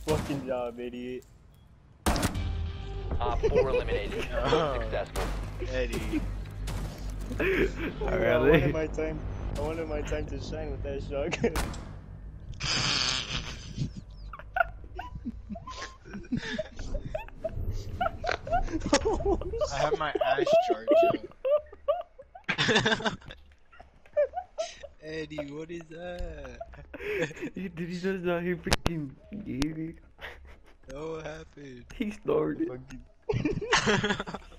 fucking job, idiot. Op 4 eliminated. Successful. Eddie. I wanted my time. I wanted my time to shine with that shotgun. I have my ass charged. Eddie, what is that? Did he just not hear freaking gay? What happened? He snorted. Fucking-